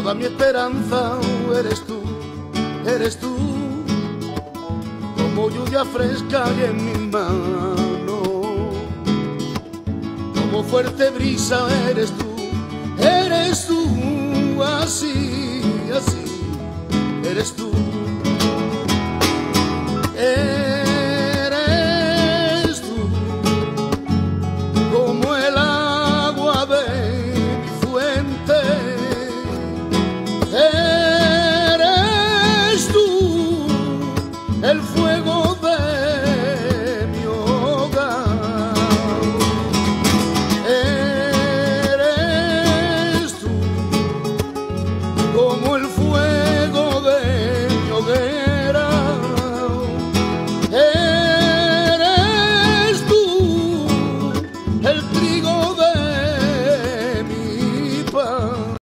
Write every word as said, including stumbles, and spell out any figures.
toda mi esperanza eres tú, eres tú, como lluvia fresca y en mis manos, como fuerte brisa eres tú, eres tú.